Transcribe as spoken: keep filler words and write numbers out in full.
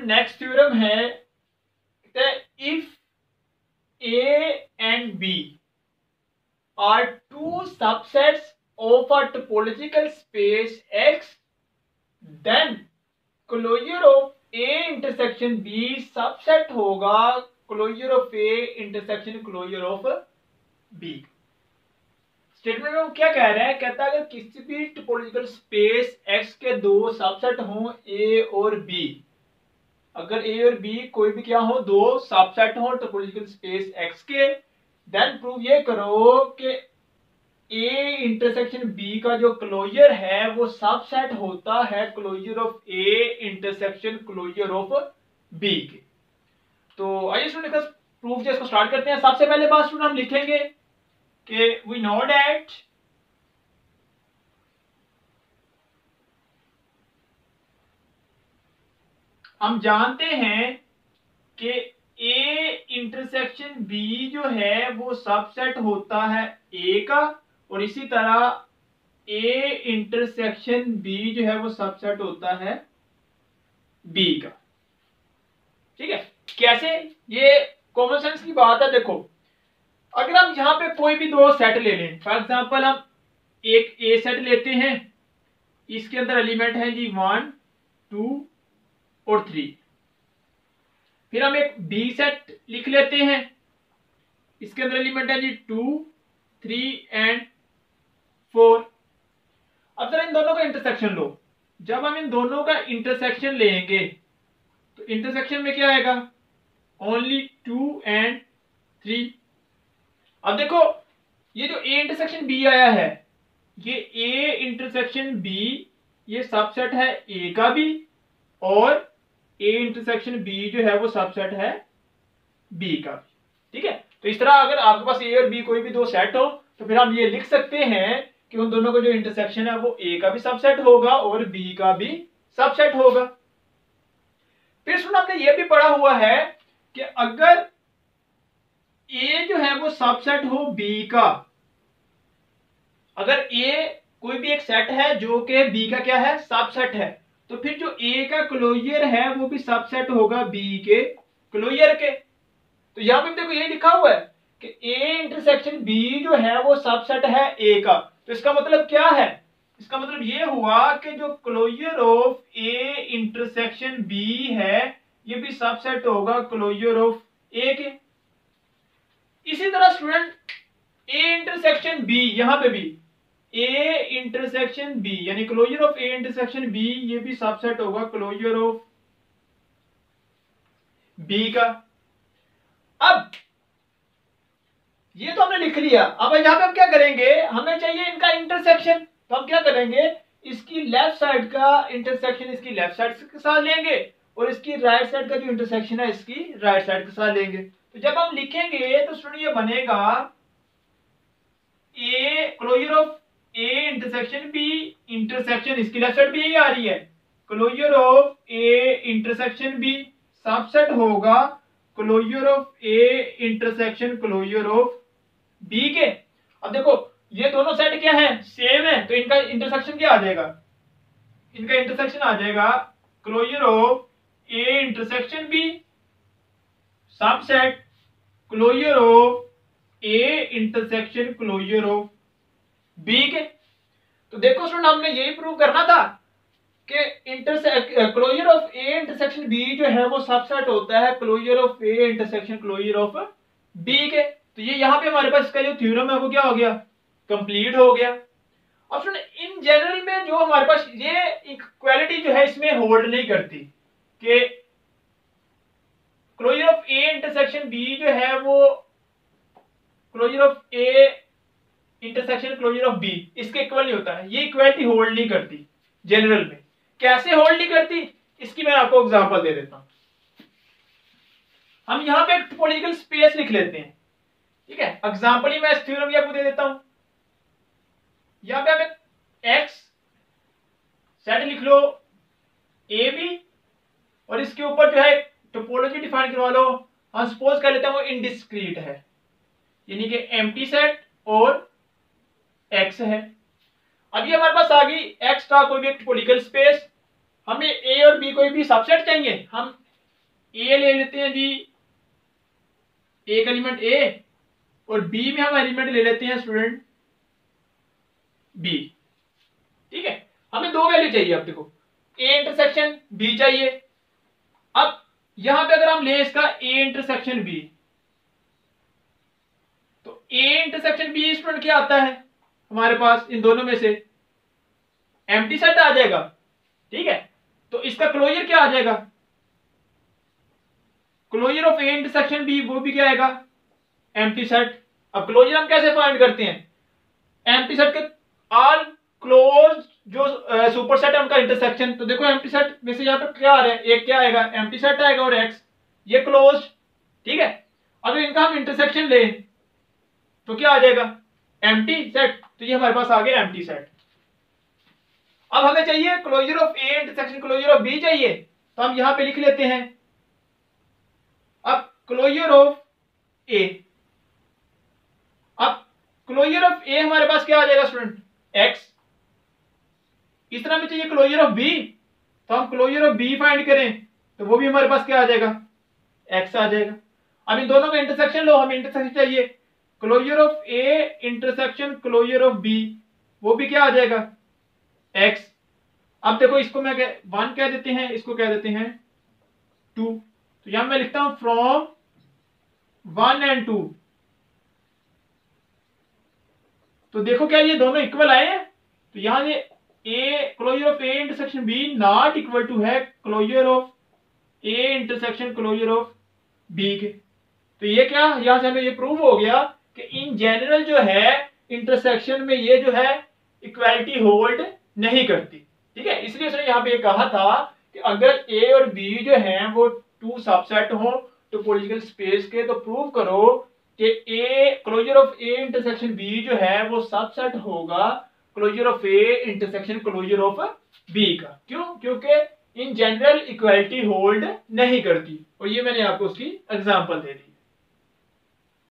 Student next theorem है if A and B are two subsets of a topological space X then closure of A intersection B subset होगा closure of A intersection closure of B. Statement में वो क्या कह रहे हैं, कहता है अगर किसी भी टोपोलॉजिकल स्पेस एक्स के दो सबसेट हों ए और बी, अगर ए और बी कोई भी क्या हो दो सबसेट हो टोपोलॉजिकल स्पेस एक्स के, देन प्रूव ये करो कि ए इंटरसेक्शन बी का जो क्लोजर है वो सबसेट होता है closure of A intersection closure of B के। तो आइए स्टूडेंट प्रूफ इसको स्टार्ट करते हैं। सबसे पहले बात स्टूडेंट हम लिखेंगे कि वी नो दैट हम जानते हैं कि ए इंटरसेक्शन बी जो है वो सबसेट होता है ए का, और इसी तरह ए इंटरसेक्शन बी जो है वो सबसेट होता है बी का। ठीक है, कैसे? ये कॉमन सेंस की बात है। देखो अगर हम यहां पे कोई भी दो सेट ले लें, फॉर एग्जांपल हम एक ए सेट लेते हैं, इसके अंदर एलिमेंट है जी वन टू और थ्री। फिर हम एक बी सेट लिख लेते हैं, इसके अंदर एलिमेंट है जी टू थ्री एंड फोर। अब जरा इन दोनों का इंटरसेक्शन लो। जब हम इन दोनों का इंटरसेक्शन लेंगे तो इंटरसेक्शन में क्या आएगा, ओनली टू एंड थ्री। अब देखो ये जो ए इंटरसेक्शन बी आया है, ये ए इंटरसेक्शन बी ये सबसेट है ए का भी, और ए इंटरसेक्शन बी जो है वो सबसेट है बी का भी। ठीक है, तो इस तरह अगर आपके पास ए और बी कोई भी दो सेट हो तो फिर हम ये लिख सकते हैं कि उन दोनों का जो इंटरसेक्शन है वो ए का भी सबसेट होगा और बी का भी सबसेट होगा। फिर सुन हमने ये भी पढ़ा हुआ है कि अगर ए जो है वो सबसेट हो बी का, अगर ए कोई भी एक सेट है जो कि बी का क्या है सबसेट है, तो फिर जो ए का क्लोजर है वो भी सबसेट होगा बी के क्लोजर के। तो यहां पे देखो ये लिखा हुआ है कि ए इंटरसेक्शन बी जो है वो सबसेट है ए का। तो इसका मतलब क्या है, इसका मतलब ये हुआ कि जो closure of A intersection B है ये भी सबसेट होगा क्लोजर ऑफ ए के। इसी तरह स्टूडेंट ए इंटरसेक्शन बी, यहां पे भी ए इंटरसेक्शन बी यानी closure of A intersection B ये भी सबसेट होगा क्लोजर ऑफ बी का। अब ये तो हमने लिख लिया। अब यहां पे हम क्या करेंगे, हमें चाहिए इनका इंटरसेक्शन। तो हम क्या करेंगे, इसकी लेफ्ट साइड का इंटरसेक्शन इसकी लेफ्ट साइड के साथ लेंगे और इसकी राइट साइड का जो इंटरसेक्शन है इसकी राइट साइड के साथ लेंगे। तो जब हम लिखेंगे तो सुनिए ये बनेगा a closure of A intersection B, intersection इसकी लेफ्ट साइड भी यही आ रही है, closure of A intersection B subset होगा closure of A intersection closure of B के। अब देखो ये दोनों सेट क्या है, सेम है, तो इनका इंटरसेक्शन क्या आ जाएगा, इनका इंटरसेक्शन आ जाएगा closure of A intersection B subset closure of A intersection closure of B के। तो देखो स्टूडेंट हमने यही प्रूव करना था कि intersect closure of A intersection B जो है वो सबसेट होता है closure of A intersection closure of B के। तो ये यहाँ पे हमारे पास इसका जो थ्योरम है वो क्या हो गया, कंप्लीट हो गया। अब स्टूडेंट इन जनरल में जो हमारे पास ये इक्वालिटी जो है इसमें होल्ड नहीं करती कि closure of A intersection B जो है वो closure of A intersection closure of B इसके इक्वल नहीं होता है। ये इक्वालिटी होल्ड नहीं करती जनरल में। कैसे होल्ड नहीं करती, इसकी मैं आपको एग्जांपल दे देता हूं। हम यहां पे एक टोपोलॉजिकल स्पेस लिख लेते हैं। ठीक है, एग्जांपल ही मैं इस थ्योरम आपको दे देता हूं। यहां पे हम एक एक्स सेट लिख लो ए बी, और इसके ऊपर जो है टोपोलॉजी डिफाइन करवा लो। हम सपोज कर लेते हैं वो इनडिस्क्रीट है, यानी कि एम्प्टी सेट और एक्स है। अब ये हमारे पास आ गई एक्स का कोई भी टोपोलॉजिकल स्पेस। हमें ए और बी कोई भी सबसेट चाहिए, हम ए ले लेते हैं जी, एक एलिमेंट ए, और बी में हम एलिमेंट ले लेते हैं स्टूडेंट बी। ठीक है, हमें दो वैल्यू चाहिए। अब देखो ए इंटरसेक्शन बी चाहिए। अब यहां पे अगर हम ले इसका ए इंटरसेक्शन बी, तो ए इंटरसेक्शन बी स्टूडेंट क्या आता है हमारे पास इन दोनों में से? एम्प्टी सेट आ जाएगा। ठीक है, तो इसका क्लोजर क्या आ जाएगा? Closure of A intersection B वो भी क्या आएगा? Empty set. अब क्लोजर हम कैसे फाइंड करते हैं? एम्प्टी सेट के ऑल क्लोज जो सुपर सेट है उनका इंटरसेक्शन। तो देखो एम्प्टी सेट में से यहाँ पर क्या आ रहा है? एक क्या आएगा? एम्प्टी सेट आएगा, और एक्स ये क्लोज। ठीक है, अगर इनका हम इंटरसेक्शन ले तो क्या आ जाएगा? Empty set. तो ये हमारे पास आ गया एम्प्टी सेट। अब हमें चाहिए closure of A intersection closure of B चाहिए, तो हम यहां पे लिख लेते हैं। अब क्लोजर ऑफ ए, अब क्लोजर ऑफ ए हमारे पास क्या आ जाएगा स्टूडेंट? एक्स। इस तरह में चाहिए क्लोजर ऑफ बी, तो हम क्लोजर ऑफ बी फाइंड करें तो वो भी हमारे पास क्या आ जाएगा? एक्स आ जाएगा। अब इन दोनों का इंटरसेक्शन लो, हमें इंटरसेक्शन चाहिए। Closure of A intersection closure of B, वो भी क्या आ जाएगा? एक्स। अब देखो इसको मैं वन कह देते हैं, इसको कह देते हैं टू। तो यहां मैं लिखता हूं फ्रॉम वन एंड टू। तो देखो क्या ये दोनों इक्वल आए हैं? तो यहां ये A closure of A intersection B not equal to है closure of A intersection closure of B के। तो ये क्या, यहां से हमें ये प्रूव हो गया कि इन जनरल जो है इंटरसेक्शन में ये जो है इक्वालिटी होल्ड नहीं करती। ठीक है, इसलिए उसने यहां पे कहा था कि अगर ए और बी जो हैं वो टू सबसेट हो टोपोलॉजिकल स्पेस के, तो प्रूव करो कि A closure of A intersection B जो है वो सबसेट होगा closure of A intersection closure of B का। क्यों? क्योंकि इन जनरल इक्वालिटी होल्ड नहीं करती, और ये मैंने आपको उसकी एग्जांपल दे दी।